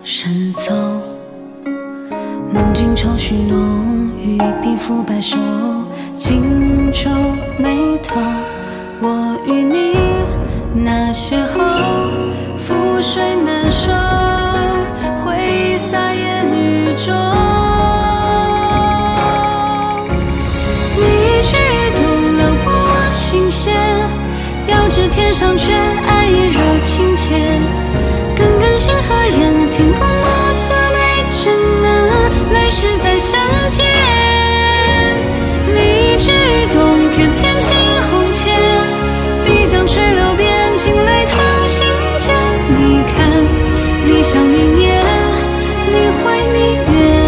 神走，梦境愁绪浓，与鬓肤白首，轻皱眉头。我与你那邂逅，覆水难收，挥洒烟雨中。你举动撩拨我心弦，遥知天上却爱意热情切。根根星河眼，天空落座眉，只能来世再相见。你举动翩翩惊鸿前，必将垂柳边，惊雷烫心间。你看，理想一念，你回你愿。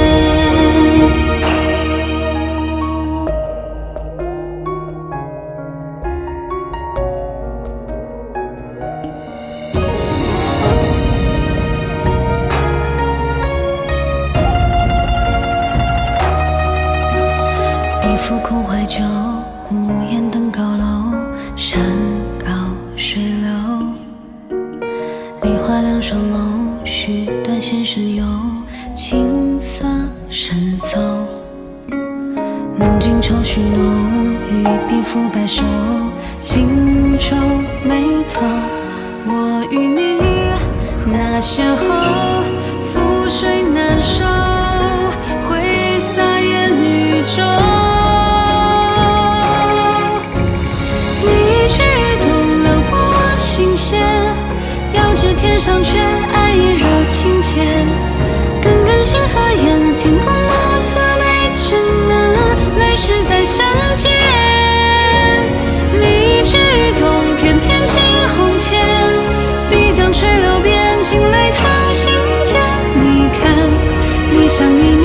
浮空怀旧，无言登高楼，山高水流。梨花两双眸，须断线时有青涩深走。梦境愁绪浓，与鬓肤白首，轻皱眉头。我与你那邂逅，覆水难收，挥洒烟雨中。遥知天上却爱意热情切，根根星河眼，天空落座眉，只能来世再相见。你举动翩翩惊鸿前，必将垂柳边，惊雷烫心间。你看，理想一